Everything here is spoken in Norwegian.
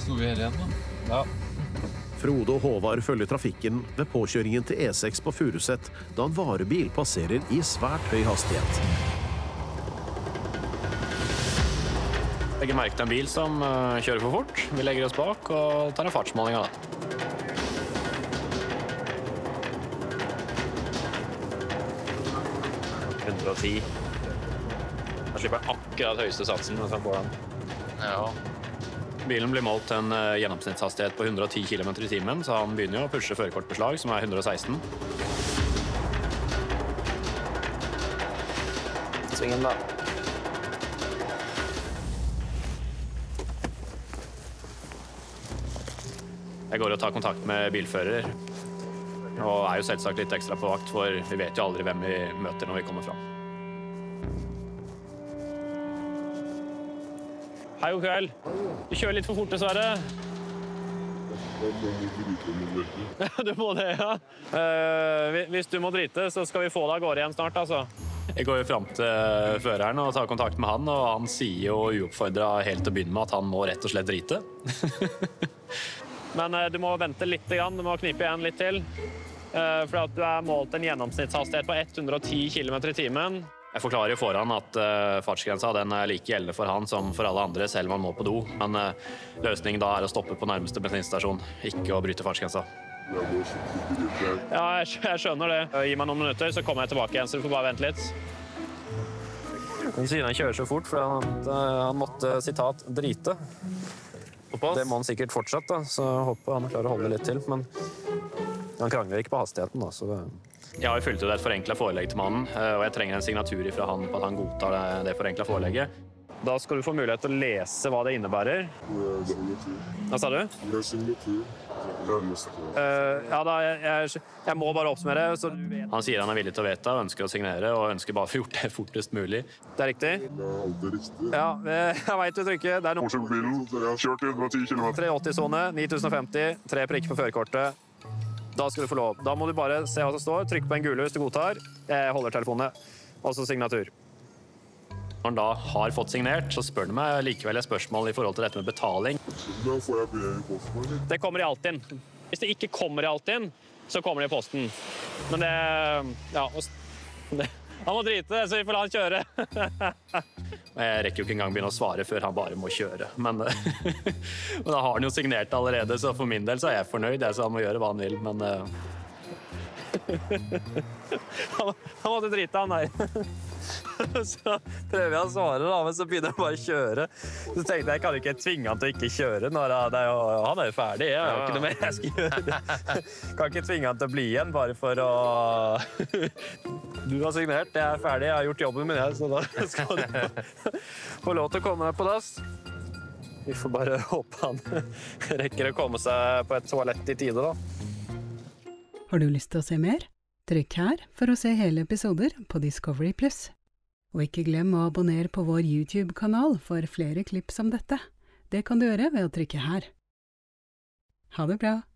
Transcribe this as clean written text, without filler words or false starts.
snor vi her igjen da. Ja. Frode og Håvard følger trafikken ved påkjøringen til E6 på Furuset, da en varebil passerer i svært høy hastighet. Legger merke til en bil som kjører for fort. Vi legger oss bak og tar en fartsmåling av det. «110». Da slipper jeg akkurat høyeste satsen mens han får den. Ja. Bilen blir målt til en gjennomsnittshastighet på 110 km i timen, så han begynner jo å pushe førerkortbeslag, som er 116. Sving inn da. Jeg går og tar kontakt med bilfører, og er jo selvsagt litt ekstra på vakt, for vi vet jo aldri hvem vi møter når vi kommer fram. Hei, god kveld. Du kjører litt for fort, dessverre. Du må det, ja. Hvis du må drite, så skal vi få deg av gårde igjen snart, altså. Jeg går jo frem til føreren og tar kontakt med han, og han sier jo uoppfordret helt til å begynne med at han må rett og slett drite. Men du må vente litt, du må knipe igjen litt til, for at du er målt en gjennomsnittshastighet på 110 km i timen. Jeg forklarer jo foran at fartsgrensa den er like gjeldende for han som for alle andre, selv om han må på do. Men løsningen da er å stoppe på nærmeste bensinstasjon, ikke å bryte fartsgrensa. Ja, jeg skjønner det. Gi meg noen minutter, så kommer jeg tilbake igjen, så du får bare vente litt. Siden han kjører så fort, for han måtte, sitat, drite. Det må han sikkert fortsatt, da, så jeg håper han klarer å holde litt til, men han krangler ikke på hastigheten, da, så det... Jeg har jo fulgt ut et forenklet forelegg til mannen, og jeg trenger en signatur fra han på at han godtar det forenklet forelegget. Da skal du få mulighet til å lese hva det innebærer. Hva sa du? Ja, da, jeg må bare oppsummere. Så han sier han er villig til å vedta, ønsker å signere, og ønsker bare å få gjort det fortest mulig. Det er riktig? Det er alltid riktig. Ja, jeg vet du trykker. Det er noe... Bilen, jeg har kjørt 110 km. 380-zone, 9050, 3 prikker på førerkortet. Da skal du få lov. Da må du bare se hva som står, trykke på en gule hvis du godtar. Jeg holder telefonene. Og så signatur. Når han da har fått signert, så spør han meg likevel et spørsmål i forhold til dette med betaling. Da får jeg brev i posten, eller? Det kommer i Altinn. Hvis det ikke kommer i Altinn, så kommer det i posten. Men det... Ja, han må drite, så vi får la han kjøre. Jeg rekker jo ikke engang begynne å svare før han bare må kjøre. Men da har han jo signert allerede, så for min del så er jeg fornøyd. Så han må gjøre hva han vil, men... Han måtte drite, han der. Så prøver jeg å svare, da, men så begynner han bare å kjøre. Så tenkte jeg kan ikke tvinge han til å ikke kjøre når han er jo ferdig. Jeg har jo ikke noe mer jeg skal gjøre. Kan ikke tvinge han til å bli igjen bare for å... Du har signert, jeg er ferdig, jeg har gjort jobben min, så da skal du få lov til å komme deg på dass. Vi får bare håpe han rekker å komme seg på et toalett i tide, da. Har du lyst til å se mer? Trykk her for å se hele episoder på Discovery+. Og ikke glem å abonnere på vår YouTube-kanal for flere klipp som dette. Det kan du gjøre ved å trykke her. Ha det bra!